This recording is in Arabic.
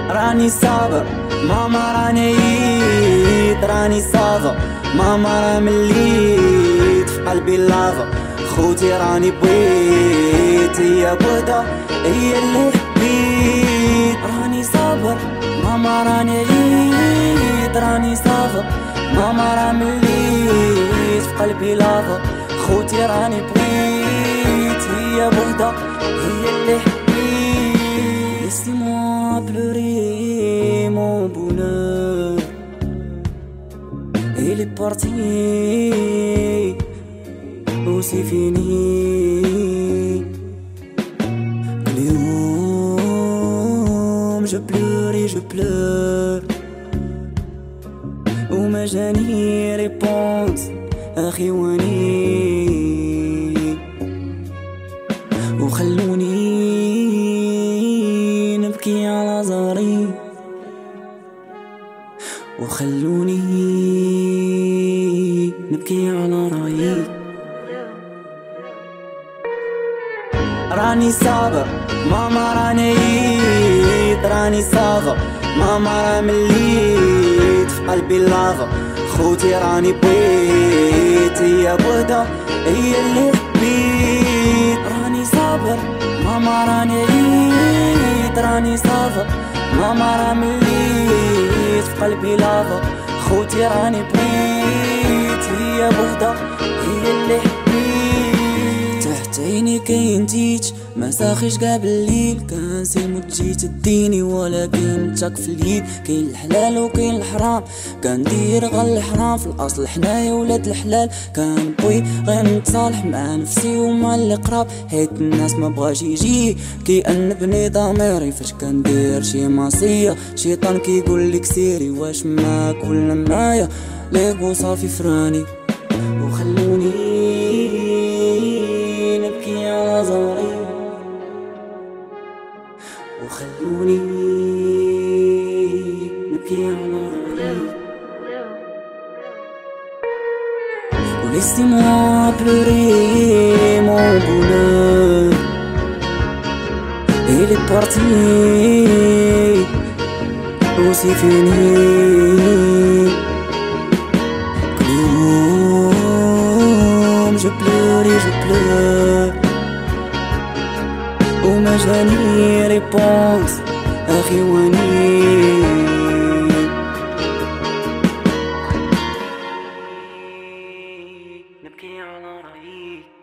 راني صابر ماما راني عييت، راني صافا ماما راه مليت في قلبي لافا. خوتي راني بغيت، هي بوحدة هي اللي حبيت. راني صابر ماما راني عييت، راني صافا ماما راه مليت في قلبي لافا. خوتي راني بغيت، هي بوحدة هي اللي حبيت. Laissez-moi pleurer mon bonheur. Il est parti, oh c'est fini. اليوم je pleure et je pleure. وما جاني ريبونس أخي واني، وخلوني نبكي على زهري، وخلوني نبكي على رايي. راني صابر ماما راني عييت، راني صافا ماما راه مليت في قلبي لافا. خوتي راني بغيت، هي بوحدة هي اللي حبيت. راني صابر ماما راني عييت، راني صافا ماما راه مليت في قلبي لافا. خوتي راني بغيت، هي بوحدة هي اللي حبيت. تحت عيني كاين تيتش ما ساخيش كاع بالليل، كنسي موت تجي تديني ولكن تاك في اليد. كاين الحلال وكاين الحرام، كندير غير الحرام في الاصل حنايا ولاد الحلال. كنبغي غير نتصالح مع نفسي ومع اللي قراب، حيت الناس ما بغاش يجي كيأنبني ضميري. فاش كندير شي معصية شيطان كيقول لك سيري، واش معاك ولا معايا؟ ليكو صافي فراني، وخلوني نبكي على زهري، وخلوني نبكي على رايي. Laissez-moi pleurer mon bonheur. Il est parti, oh c'est fini. اليوم je pleure et je pleure. وما جاني ريبونس أخي واني، نبكي على رايي.